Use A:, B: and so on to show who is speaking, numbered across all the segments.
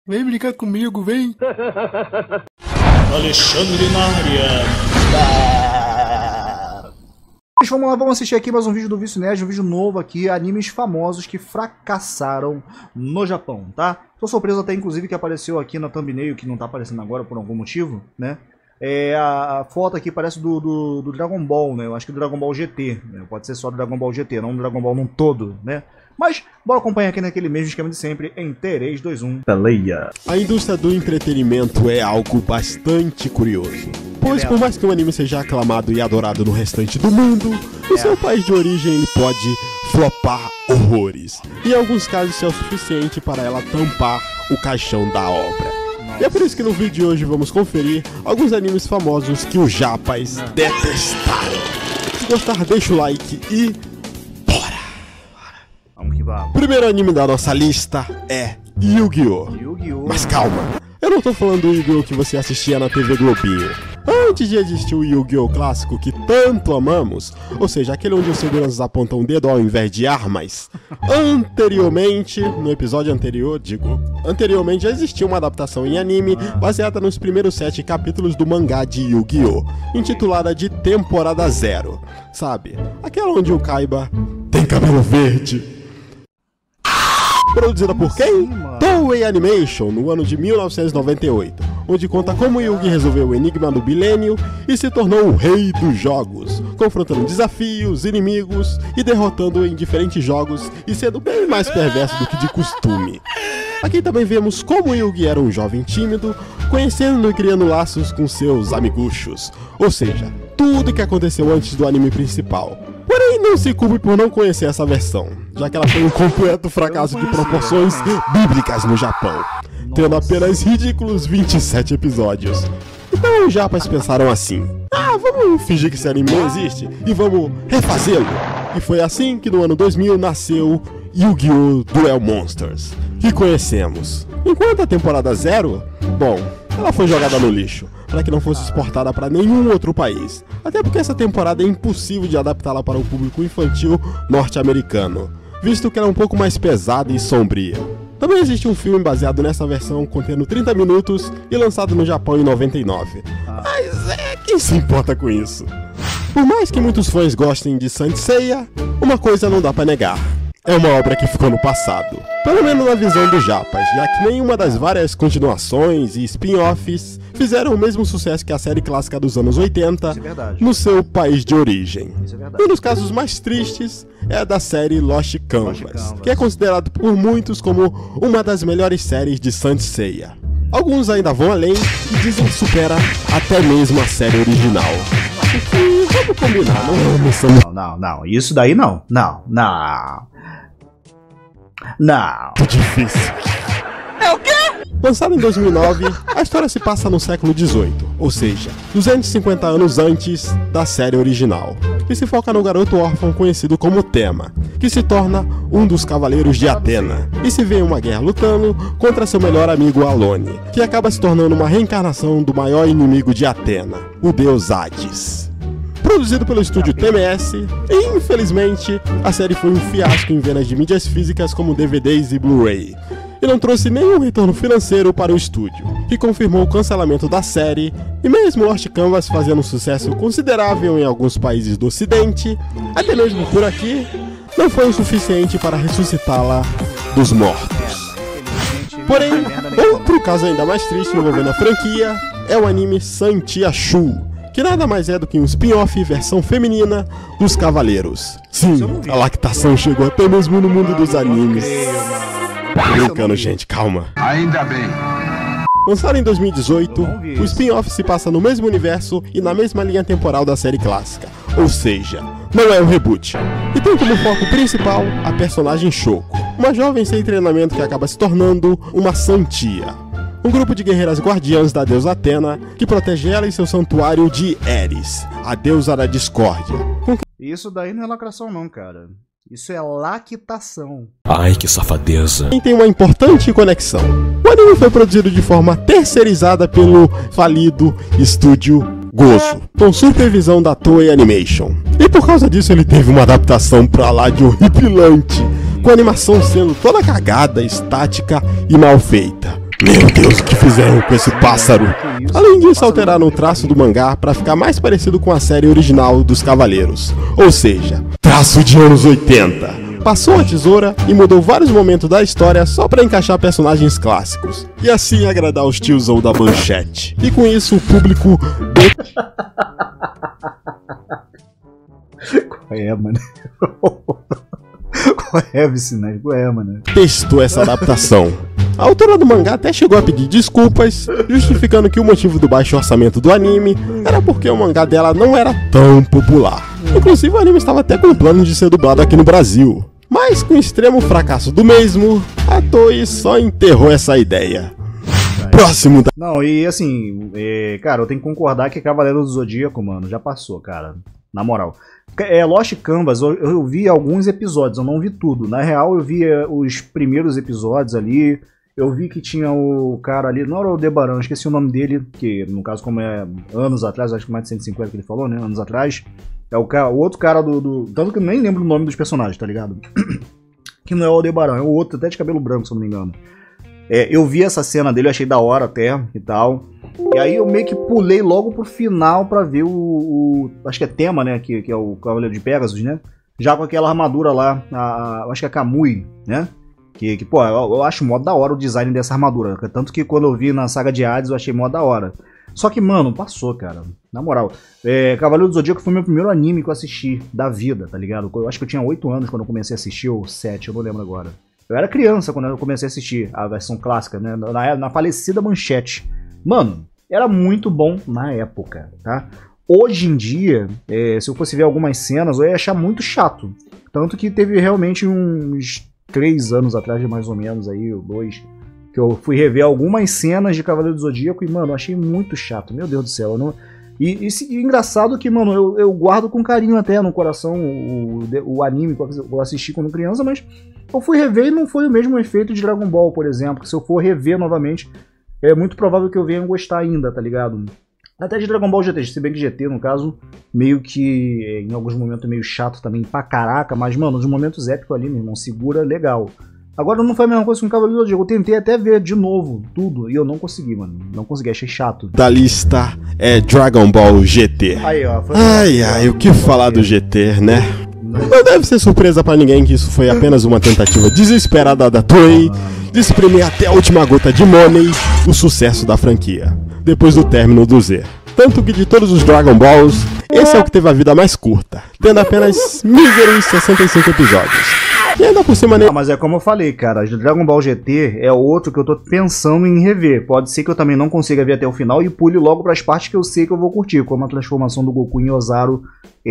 A: Vem brincar comigo, vem.
B: Alexandre na área.
C: Vamos lá, vamos assistir aqui mais um vídeo do Vício Nerd, um vídeo novo aqui, animes famosos que fracassaram no Japão, tá? Tô surpreso até, inclusive, que apareceu aqui na thumbnail, que não tá aparecendo agora por algum motivo, né? A foto aqui parece do Dragon Ball, né? Eu acho que do Dragon Ball GT, né? Pode ser só do Dragon Ball GT, não do Dragon Ball num todo, né? Mas, bora acompanhar aqui naquele mesmo esquema de sempre, em 3, 2, 1, peleia!
D: A indústria do entretenimento é algo bastante curioso, pois por mais que o anime seja aclamado e adorado no restante do mundo, no seu país de origem ele pode flopar horrores, e em alguns casos isso é o suficiente para ela tampar o caixão da obra. E é por isso que no vídeo de hoje vamos conferir alguns animes famosos que os japas detestaram. Se gostar, deixa o like e...
C: Vamos que vamos.
D: Primeiro anime da nossa lista é Yu-Gi-Oh!
C: Yu-Gi-Oh!
D: Mas calma, eu não tô falando do Yu-Gi-Oh! Que você assistia na TV Globinho. Antes de existir o Yu-Gi-Oh! Clássico que tanto amamos, ou seja, aquele onde os seguranças apontam o dedo ao invés de armas, anteriormente já existia uma adaptação em anime baseada nos primeiros 7 capítulos do mangá de Yu-Gi-Oh! Intitulada de Temporada Zero. Sabe, aquela onde o Kaiba tem cabelo verde. Produzida por quem? Toei Animation, no ano de 1998, onde conta como Yugi resolveu o enigma do milênio e se tornou o rei dos jogos, confrontando desafios, inimigos e derrotando em diferentes jogos e sendo bem mais perverso do que de costume. Aqui também vemos como Yugi era um jovem tímido, conhecendo e criando laços com seus amiguchos, ou seja, tudo que aconteceu antes do anime principal. Porém, não se culpe por não conhecer essa versão, já que ela foi um completo fracasso de proporções bíblicas no Japão, tendo apenas ridículos 27 episódios. Então os japas pensaram assim: vamos fingir que esse anime não existe e vamos refazê-lo. E foi assim que no ano 2000 nasceu Yu-Gi-Oh! Duel Monsters, que conhecemos. Enquanto a temporada 0, bom, ela foi jogada no lixo, para que não fosse exportada para nenhum outro país. Até porque essa temporada é impossível de adaptá-la para o público infantil norte-americano, visto que ela é um pouco mais pesada e sombria. Também existe um filme baseado nessa versão, contendo 30 minutos e lançado no Japão em 99. Mas quem se importa com isso? Por mais que muitos fãs gostem de Saint Seiya, uma coisa não dá para negar: é uma obra que ficou no passado. Pelo menos na visão dos japas, já que nenhuma das várias continuações e spin-offs fizeram o mesmo sucesso que a série clássica dos anos 80 no seu país de origem. Um dos casos mais tristes é a da série Lost Canvas, que é considerado por muitos como uma das melhores séries de Saint Seiya. Alguns ainda vão além e dizem que supera até mesmo a série original. Vamos combinar,
C: não, isso daí não. Não.
D: Muito difícil.
A: É o quê?
D: Lançado em 2009, a história se passa no século XVIII, ou seja, 250 anos antes da série original, e se foca no garoto órfão conhecido como Tema, que se torna um dos cavaleiros de Atena, e se vê em uma guerra lutando contra seu melhor amigo Alone, que acaba se tornando uma reencarnação do maior inimigo de Atena, o deus Hades. Produzido pelo estúdio TMS, e infelizmente a série foi um fiasco em vendas de mídias físicas como DVDs e Blu-ray, e não trouxe nenhum retorno financeiro para o estúdio, que confirmou o cancelamento da série, e mesmo Lost Canvas fazendo um sucesso considerável em alguns países do ocidente, até mesmo por aqui, não foi o suficiente para ressuscitá-la dos mortos. Porém, outro caso ainda mais triste envolvendo a franquia é o anime Santiachu, que nada mais é do que um spin-off versão feminina dos Cavaleiros. Sim, a lactação chegou até mesmo no mundo dos animes. Tô brincando, gente, calma.
E: Ainda bem.
D: Lançado em 2018, o spin-off se passa no mesmo universo e na mesma linha temporal da série clássica, ou seja, não é um reboot. E tem como foco principal a personagem Shoko, uma jovem sem treinamento que acaba se tornando uma Santia, um grupo de guerreiras guardiãs da deusa Atena que protege ela e seu santuário de Eris, a deusa da discórdia.
C: Isso daí não é lacração não, cara. Isso é lactação.
B: Ai, que safadeza.
D: E tem uma importante conexão. O anime foi produzido de forma terceirizada pelo falido estúdio Gozo, com supervisão da Toei Animation. E por causa disso ele teve uma adaptação pra lá de horripilante, com a animação sendo toda cagada, estática e mal feita. Meu Deus, o que fizeram com esse pássaro? Além disso, alteraram o traço do mangá para ficar mais parecido com a série original dos Cavaleiros. Ou seja, traço de anos 80. Passou a tesoura e mudou vários momentos da história só pra encaixar personagens clássicos. E assim agradar os tiozão da manchete. E com isso o público...
C: Qual é, mano? Qual é, Vicinete? Qual é, mano?
D: Testou essa adaptação. A autora do mangá até chegou a pedir desculpas, justificando que o motivo do baixo orçamento do anime era porque o mangá dela não era tão popular. Inclusive o anime estava até com plano de ser dublado aqui no Brasil. Mas com o extremo fracasso do mesmo, a Toei só enterrou essa ideia. Próximo da...
C: Não, e assim, cara, eu tenho que concordar que Cavaleiro do Zodíaco, mano, já passou, cara. Na moral. Lost Canvas, eu vi alguns episódios, eu não vi tudo. Na real, eu vi os primeiros episódios ali. Eu vi que tinha o cara ali, não era o Aldebaran, esqueci o nome dele, que no caso, como é anos atrás, acho que mais de 150 que ele falou, né? Anos atrás. É o outro cara tanto que eu nem lembro o nome dos personagens, tá ligado? Que não é o Aldebaran, é o outro, até de cabelo branco, se eu não me engano. Eu vi essa cena dele, eu achei da hora até e tal. E aí eu meio que pulei logo pro final pra ver acho que é Tema, né? Que é o Cavaleiro de Pegasus, né? Já com aquela armadura lá, acho que é a Kamui, né? Que pô, eu acho mó da hora o design dessa armadura. Tanto que quando eu vi na saga de Hades eu achei mó da hora. Só que, mano, passou, cara. Na moral. Cavaleiro do Zodíaco foi meu primeiro anime que eu assisti da vida, tá ligado? Eu acho que eu tinha 8 anos quando eu comecei a assistir, ou 7, eu não lembro agora. Eu era criança quando eu comecei a assistir a versão clássica, né? Na falecida Manchete. Mano, era muito bom na época, tá? Hoje em dia, se eu fosse ver algumas cenas, eu ia achar muito chato. Tanto que teve realmente uns 3 anos atrás, mais ou menos, aí, ou 2, que eu fui rever algumas cenas de Cavaleiro do Zodíaco e, mano, eu achei muito chato. Meu Deus do céu. E engraçado que, mano, eu guardo com carinho até no coração o anime que eu assisti quando criança, mas eu fui rever e não foi o mesmo efeito de Dragon Ball, por exemplo. Que se eu for rever novamente, é muito provável que eu venha gostar ainda, tá ligado? Até de Dragon Ball GT, se bem que GT, no caso, meio que em alguns momentos meio chato também pra caraca, mas, mano, os momentos épicos ali, meu irmão, segura legal. Agora não foi a mesma coisa com o Cavaleiro do Zodíaco. Eu tentei até ver de novo tudo e eu não consegui, mano. Não consegui, achei chato.
D: Da lista é Dragon Ball GT.
C: Aí, ó.
D: Ai, o que falar do GT, né? Não deve ser surpresa pra ninguém que isso foi apenas uma tentativa desesperada da Toei de exprimir até a última gota de money o sucesso da franquia, depois do término do Z. Tanto que de todos os Dragon Balls, esse é o que teve a vida mais curta, tendo apenas míseros 65 episódios. E ainda por cima...
C: Mas é como eu falei, cara, Dragon Ball GT é outro que eu tô pensando em rever. Pode ser que eu também não consiga ver até o final e pule logo pras partes que eu sei que eu vou curtir, como a transformação do Goku em Ozaru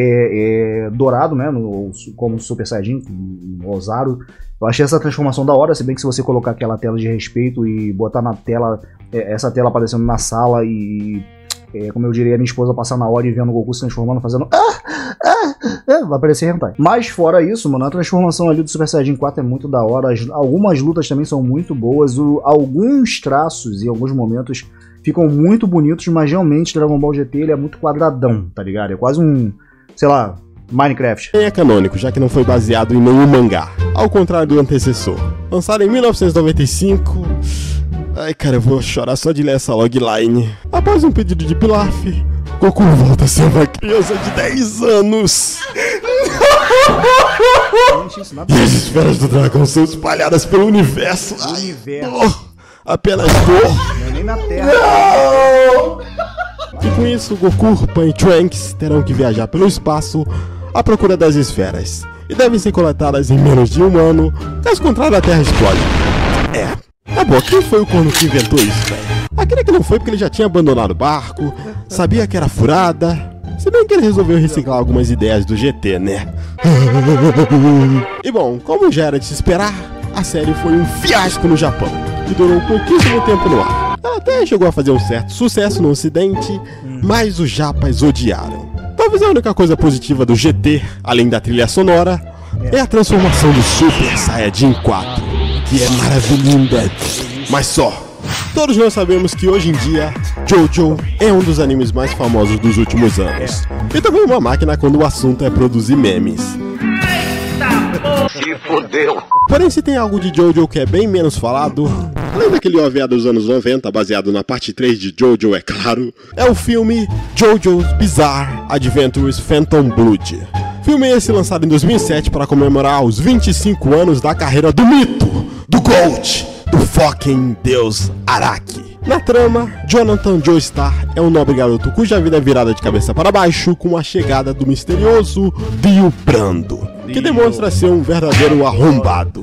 C: dourado, né, como Super Saiyajin, Ozaru. Eu achei essa transformação da hora, se bem que se você colocar aquela tela de respeito e botar na tela, essa tela aparecendo na sala e... como eu diria, minha esposa passar na hora e vendo o Goku se transformando, fazendo vai parecer hentai. Mas fora isso, mano, a transformação ali do Super Saiyajin 4 é muito da hora. Algumas lutas também são muito boas. Alguns traços e alguns momentos ficam muito bonitos, mas realmente Dragon Ball GT ele é muito quadradão, tá ligado? É quase um, sei lá, Minecraft.
D: É canônico, já que não foi baseado em nenhum mangá, ao contrário do antecessor. Lançado em 1995... Ai, cara, eu vou chorar só de ler essa logline. Após um pedido de Pilaf, Goku volta a ser uma criança de 10 anos. E as esferas do dragão são espalhadas pelo universo. Apenas dor.
C: Não é nem na Terra.
D: Não! E com isso, Goku, Pan e Trunks terão que viajar pelo espaço à procura das esferas. E devem ser coletadas em menos de 1 ano, caso contrário a Terra explode. Tá bom, quem foi o corno que inventou isso, velho? Aquele que não foi porque ele já tinha abandonado o barco, sabia que era furada. Se bem que ele resolveu reciclar algumas ideias do GT, né? E bom, como já era de se esperar, a série foi um fiasco no Japão e durou pouquíssimo tempo no ar. Ela até chegou a fazer um certo sucesso no ocidente, mas os japas odiaram. Talvez a única coisa positiva do GT, além da trilha sonora, é a transformação do Super Saiyajin 4. Que é maravilhosa, mas só. Todos nós sabemos que hoje em dia JoJo é um dos animes mais famosos dos últimos anos. E também uma máquina quando o assunto é produzir memes.
E: Se fodeu.
D: Porém, se tem algo de JoJo que é bem menos falado, além daquele OVA dos anos 90, baseado na parte 3 de Jojo, é claro, é o filme Jojo's Bizarre Adventures Phantom Blood. Filme esse lançado em 2007 para comemorar os 25 anos da carreira do mito, do GOAT, do fucking Deus Araki. Na trama, Jonathan Joestar é um nobre garoto cuja vida é virada de cabeça para baixo com a chegada do misterioso Dio Brando, que demonstra ser um verdadeiro arrombado.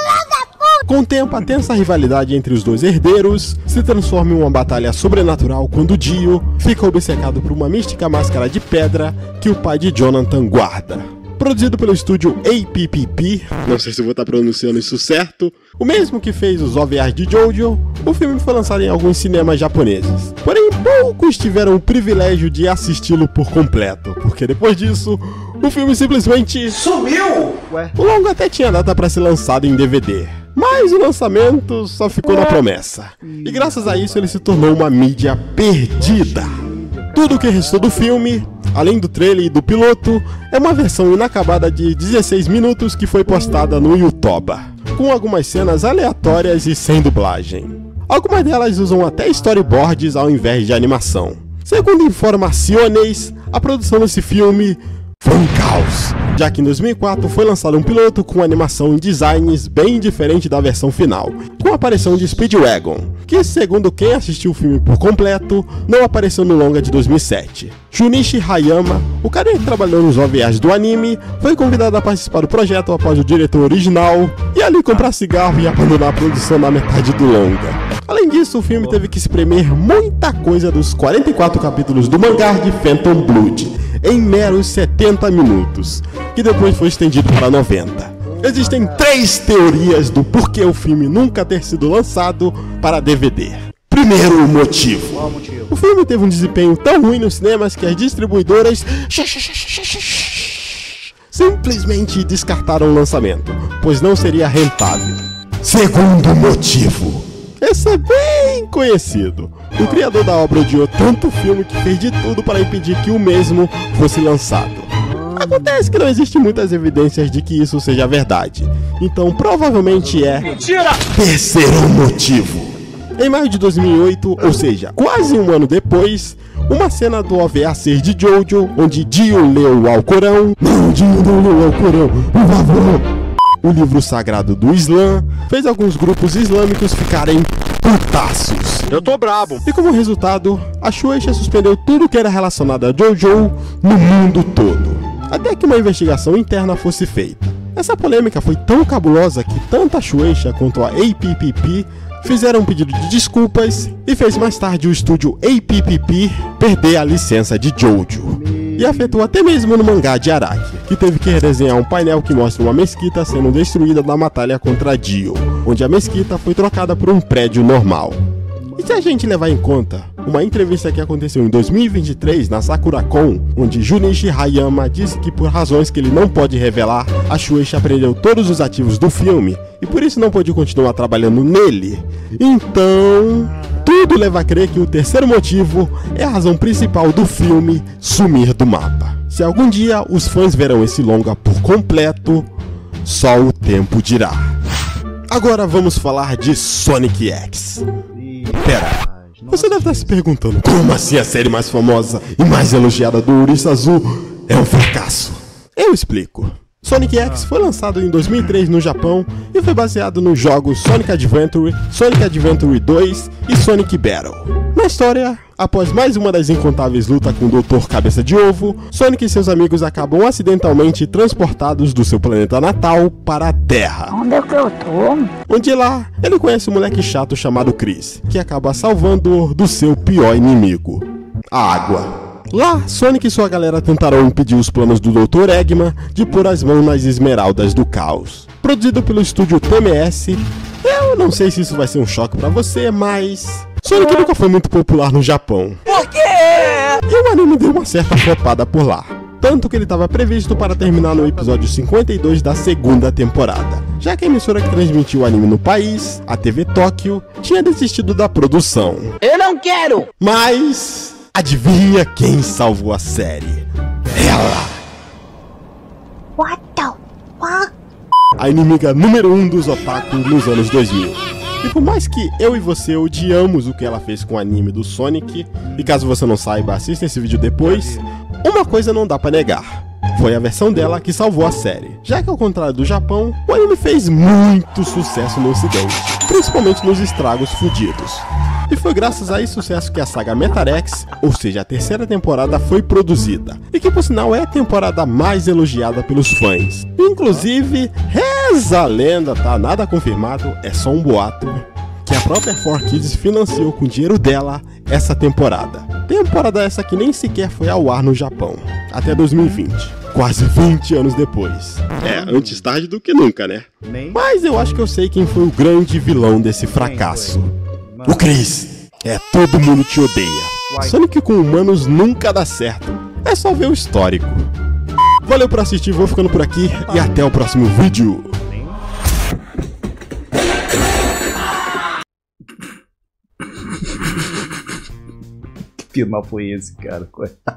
D: Com o tempo, a tensa rivalidade entre os dois herdeiros se transforma em uma batalha sobrenatural quando Dio fica obcecado por uma mística máscara de pedra que o pai de Jonathan guarda. Produzido pelo estúdio APPP, não sei se vou estar pronunciando isso certo, o mesmo que fez os OVAs de Jojo, o filme foi lançado em alguns cinemas japoneses. Porém, poucos tiveram o privilégio de assisti-lo por completo, porque depois disso, o filme simplesmente sumiu! O longa até tinha data para ser lançado em DVD, mas o lançamento só ficou na promessa. E graças a isso ele se tornou uma mídia perdida. Tudo o que restou do filme, além do trailer e do piloto, é uma versão inacabada de 16 minutos que foi postada no YouTube, com algumas cenas aleatórias e sem dublagem. Algumas delas usam até storyboards ao invés de animação. Segundo informações, a produção desse filme foi um caos, já que em 2004 foi lançado um piloto com animação e designs bem diferente da versão final, com a aparição de Speedwagon, que segundo quem assistiu o filme por completo, não apareceu no longa de 2007. Junichi Hayama, o cara que trabalhou nos OVAs do anime, foi convidado a participar do projeto após o diretor original e ali comprar cigarro e abandonar a produção na metade do longa. Além disso, o filme teve que espremer muita coisa dos 44 capítulos do mangá de Phantom Blood, em meros 70 minutos, que depois foi estendido para 90. Existem 3 teorias do porquê o filme nunca ter sido lançado para DVD. Primeiro motivo. O filme teve um desempenho tão ruim nos cinemas que as distribuidoras simplesmente descartaram o lançamento, pois não seria rentável. Segundo motivo. Esse é bem conhecido. O criador da obra odiou tanto o filme que fez de tudo para impedir que o mesmo fosse lançado. Acontece que não existem muitas evidências de que isso seja verdade, então provavelmente é mentira. Terceiro motivo. Em maio de 2008, ou seja, quase um ano depois, uma cena do OVA 6 de Jojo, onde Dio leu o Alcorão. Não, Dio não leu o Alcorão, por favor. O livro sagrado do Islã, fez alguns grupos islâmicos ficarem putaços. Eu tô brabo. E como resultado, a Shueisha suspendeu tudo que era relacionado a Jojo no mundo todo, até que uma investigação interna fosse feita. Essa polêmica foi tão cabulosa que tanto a Shueisha quanto a APPP fizeram um pedido de desculpas e fez mais tarde o estúdio APPP perder a licença de Jojo. E afetou até mesmo no mangá de Araki, que teve que redesenhar um painel que mostra uma mesquita sendo destruída na batalha contra Dio, onde a mesquita foi trocada por um prédio normal. E se a gente levar em conta uma entrevista que aconteceu em 2023 na SakuraCon, onde Junichi Hayama disse que por razões que ele não pode revelar, a Shueisha prendeu todos os ativos do filme e por isso não pôde continuar trabalhando nele, então tudo leva a crer que o terceiro motivo é a razão principal do filme sumir do mapa. Se algum dia os fãs verão esse longa por completo, só o tempo dirá. Agora vamos falar de Sonic X. Pera, você deve estar se perguntando como assim a série mais famosa e mais elogiada do Ouriço Azul é um fracasso? Eu explico. Sonic X foi lançado em 2003 no Japão e foi baseado nos jogos Sonic Adventure, Sonic Adventure 2 e Sonic Battle. Na história, após mais uma das incontáveis lutas com o Dr. Cabeça de Ovo, Sonic e seus amigos acabam acidentalmente transportados do seu planeta natal para a Terra.
E: Onde é que eu tô?
D: Onde lá, ele conhece um moleque chato chamado Chris, que acaba salvando-o do seu pior inimigo, a água. Lá, Sonic e sua galera tentarão impedir os planos do Dr. Eggman de pôr as mãos nas esmeraldas do caos. Produzido pelo estúdio TMS, eu não sei se isso vai ser um choque pra você, mas Sonic nunca foi muito popular no Japão.
A: Por quê?
D: E o anime deu uma certa flopada por lá, tanto que ele estava previsto para terminar no episódio 52 da segunda temporada, já que a emissora que transmitiu o anime no país, a TV Tóquio, tinha desistido da produção.
A: Eu não quero!
D: Mas adivinha quem salvou a série? Ela!
E: What the fuck?
D: A inimiga número 1 dos otakus nos anos 2000. E por mais que eu e você odiamos o que ela fez com o anime do Sonic, e caso você não saiba, assista esse vídeo depois, uma coisa não dá pra negar. Foi a versão dela que salvou a série, já que ao contrário do Japão, o anime fez muito sucesso no ocidente, principalmente nos estragos fudidos. E foi graças a esse sucesso que a saga Metarex, ou seja, a terceira temporada, foi produzida, e que por sinal é a temporada mais elogiada pelos fãs. Inclusive, reza a lenda, tá? Nada confirmado, é só um boato, que a própria 4Kids financiou com o dinheiro dela essa temporada. Temporada essa que nem sequer foi ao ar no Japão, até 2020, quase 20 anos depois. Antes tarde do que nunca, né? Mas eu acho que eu sei quem foi o grande vilão desse fracasso. O Chris. Todo mundo te odeia. Sonic com humanos nunca dá certo. É só ver o histórico. Valeu por assistir, vou ficando por aqui e até o próximo vídeo.
C: Que final foi esse, cara?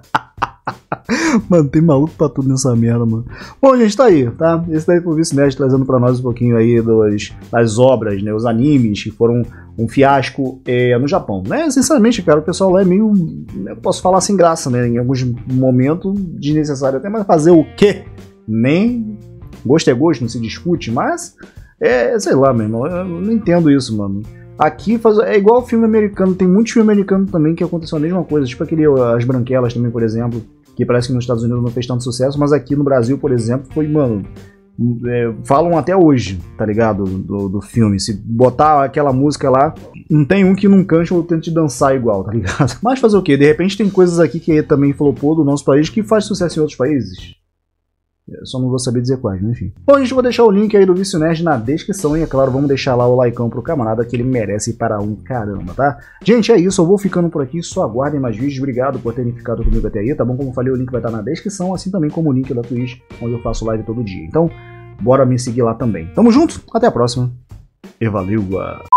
C: Mano, tem maluco pra tudo nessa merda, mano. Bom, gente, tá aí, tá? Esse daí foi o Vice Nerd trazendo pra nós um pouquinho aí das obras, né? Os animes que foram um fiasco no Japão, né? Sinceramente, cara, o pessoal lá é meio, eu posso falar sem graça, né? Em alguns momentos desnecessário até, mas fazer o quê? Nem gosto é gosto, não se discute, mas sei lá, meu irmão, eu não entendo isso, mano. Aqui é igual filme americano, tem muitos filmes americanos também que aconteceu a mesma coisa, tipo aquele As Branquelas também, por exemplo, que parece que nos Estados Unidos não fez tanto sucesso, mas aqui no Brasil, por exemplo, foi, mano, falam até hoje, tá ligado, do filme. Se botar aquela música lá, não tem um que não cante ou tente dançar igual, tá ligado? Mas fazer o quê? De repente tem coisas aqui que também flopou do nosso país que faz sucesso em outros países. Eu só não vou saber dizer quais, mas enfim. Bom, gente, eu vou deixar o link aí do Vício Nerd na descrição e, é claro, vamos deixar lá o likeão pro camarada que ele merece para um caramba, tá? Gente, é isso, eu vou ficando por aqui, só aguardem mais vídeos, obrigado por terem ficado comigo até aí, tá bom? Como eu falei, o link vai estar na descrição, assim também como o link da Twitch, onde eu faço live todo dia. Então, bora me seguir lá também. Tamo junto, até a próxima e valeu!